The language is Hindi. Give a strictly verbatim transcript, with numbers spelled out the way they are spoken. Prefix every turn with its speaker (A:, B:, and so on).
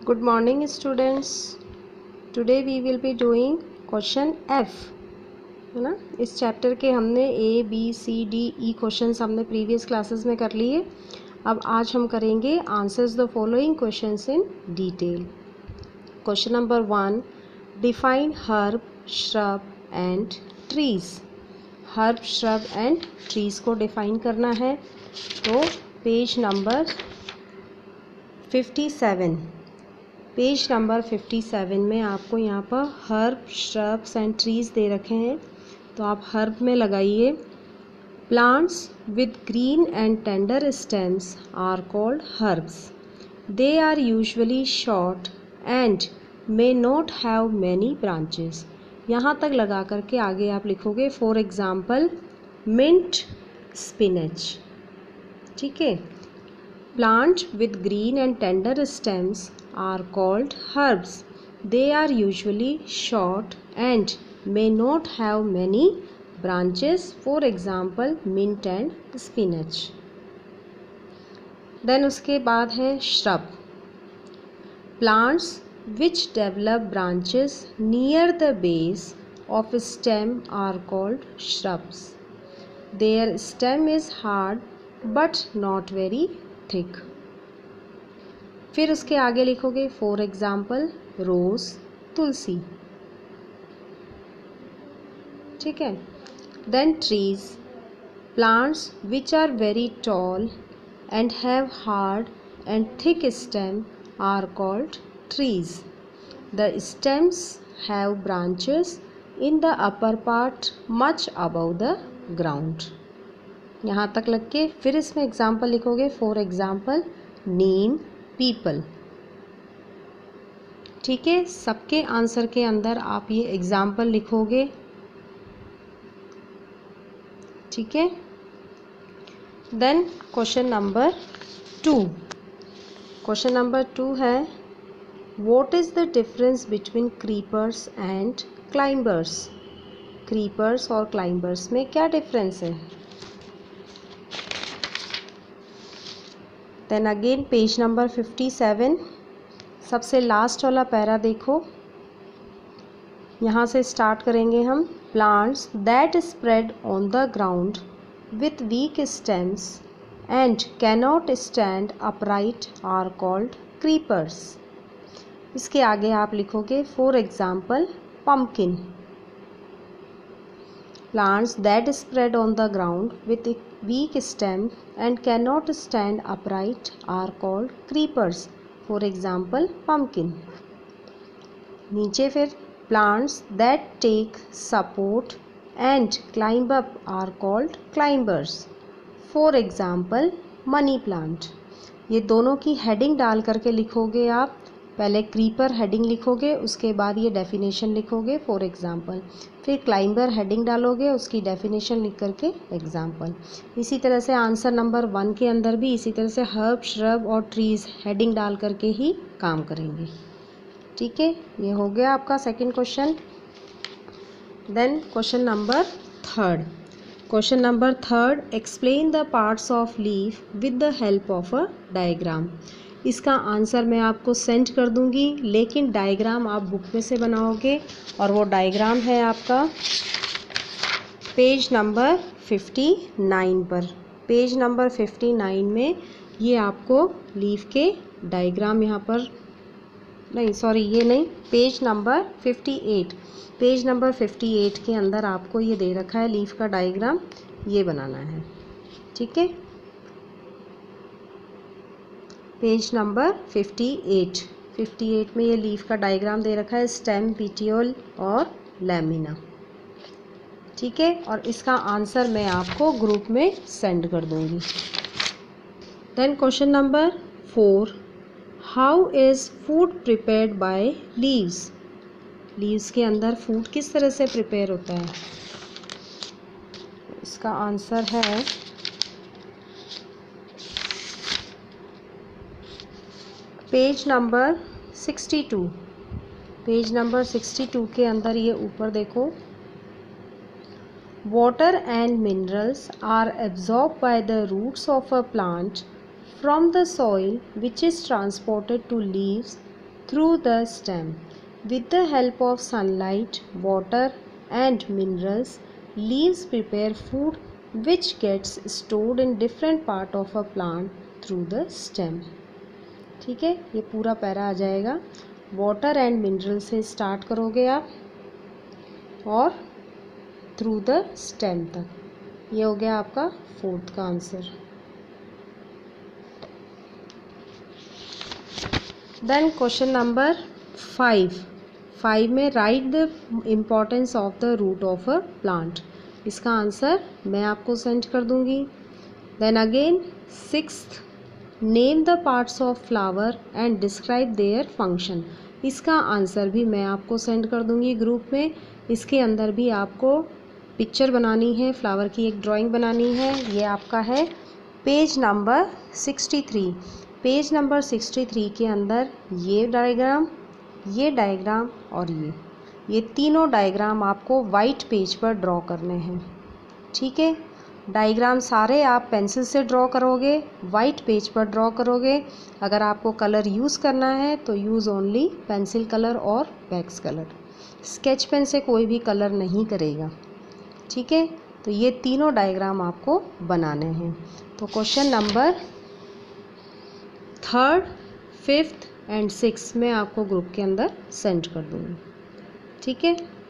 A: Good morning students. Today we will be doing question F, है ना। इस चैप्टर के हमने A B C D E questions हमने प्रीवियस क्लासेस में कर लिए। अब आज हम करेंगे answers the following questions in detail. Question number one, define herb, shrub and trees. Herb, shrub and trees को डिफाइन करना है। तो page number fifty seven page number fifty seven में आपको यहाँ पर हर्ब, श्रब्स एंड ट्रीज दे रखे हैं। तो आप हर्ब में लगाइए, plants with green and tender stems are called herbs. They are usually short and may not have many branches. यहाँ तक लगा करके आगे आप लिखोगे फॉर एग्जाम्पल मिंट, स्पिनच। ठीक है। Plant with green and tender stems are called herbs. They are usually short and may not have many branches, for example mint and spinach. Then उसके बाद है shrub. Plants which develop branches near the base of stem are called shrubs. Their stem is hard but not very thick. फिर उसके आगे लिखोगे फॉर एग्जाम्पल रोज़, तुलसी। ठीक है। Then trees, plants which are very tall and have hard and thick stem are called trees. The stems have branches in the upper part much above the ground. यहाँ तक लग के फिर इसमें एग्जाम्पल लिखोगे फॉर एग्जाम्पल नीम, पीपल। ठीक है। सबके आंसर के अंदर आप ये एग्जाम्पल लिखोगे। ठीक है। Then question number two question number two है what is the difference between creepers and climbers. Creepers और क्लाइंबर्स में क्या डिफरेंस है। Then again page number fifty seven, सबसे लास्ट वाला पैरा देखो। यहाँ से स्टार्ट करेंगे हम। Plants that spread on the ground with weak stems and cannot stand upright are called creepers. इसके आगे आप लिखोगे for example pumpkin. Plants that spread on the ground with a weak stem and cannot stand upright are called creepers. For example, pumpkin. नीचे फिर plants that take support and climb up are called climbers. For example, money plant. ये दोनों की हेडिंग डाल करके लिखोगे आप। पहले क्रीपर हेडिंग लिखोगे, उसके बाद ये डेफिनेशन लिखोगे फॉर एग्जांपल। फिर क्लाइंबर हेडिंग डालोगे, उसकी डेफिनेशन लिख करके एग्जांपल। इसी तरह से आंसर नंबर वन के अंदर भी इसी तरह से हर्ब, श्रब और ट्रीज हेडिंग डाल करके ही काम करेंगे। ठीक है। ये हो गया आपका second question. Then question number third question number third explain the parts of leaf with the help of a diagram. इसका आंसर मैं आपको सेंड कर दूंगी, लेकिन डायग्राम आप बुक में से बनाओगे और वो डायग्राम है आपका पेज नंबर फिफ्टी नाइन पर। पेज नंबर फिफ्टी नाइन में ये आपको लीफ के डायग्राम यहाँ पर नहीं सॉरी ये नहीं page number fifty eight page number fifty eight के अंदर आपको ये दे रखा है लीफ का डायग्राम, ये बनाना है। ठीक है। Page number fifty eight fifty eight में ये लीफ का डायग्राम दे रखा है, स्टेम, पेटियोल और लैमिना। ठीक है। और इसका आंसर मैं आपको ग्रुप में सेंड कर दूंगी। Then question number four, how is food prepared by leaves. Leaves के अंदर फूड किस तरह से प्रिपेयर होता है। इसका आंसर है page number sixty two page number sixty two के अंदर ये ऊपर देखो, water and minerals are absorb by the roots of a plant from the soil which is transported to leaves through the stem. With the help of sunlight, water and minerals, leaves prepare food which gets stored in different part of a plant through the stem. ठीक है, ये पूरा पैरा आ जाएगा. वाटर एंड मिनरल से स्टार्ट करोगे आप और थ्रू द स्टेम तक. ये हो गया आपका फोर्थ का answer. Then question number five. Five में write the importance of the root of a plant. इसका आंसर मैं आपको सेंड कर दूंगी. Then again sixth, name the parts of flower and describe their function. इसका आंसर भी मैं आपको सेंड कर दूंगी ग्रुप में. इसके अंदर भी आपको पिक्चर बनानी है, फ्लावर की एक ड्राइंग बनानी है. ये आपका है page number sixty three. Page number sixty three के अंदर ये डायग्राम, ये डायग्राम और ये ये तीनों डायग्राम आपको वाइट पेज पर ड्रॉ करने हैं. ठीक है, डायग्राम सारे आप पेंसिल से ड्रॉ करोगे, वाइट पेज पर ड्रॉ करोगे. अगर आपको कलर यूज़ करना है तो यूज़ ओनली पेंसिल कलर और वैक्स कलर. स्केच पेन से कोई भी कलर नहीं करेगा. ठीक है, तो ये तीनों डायग्राम आपको बनाने हैं. तो question number third, fifth and six मैं आपको ग्रुप के अंदर सेंड कर दूँगी. ठीक है.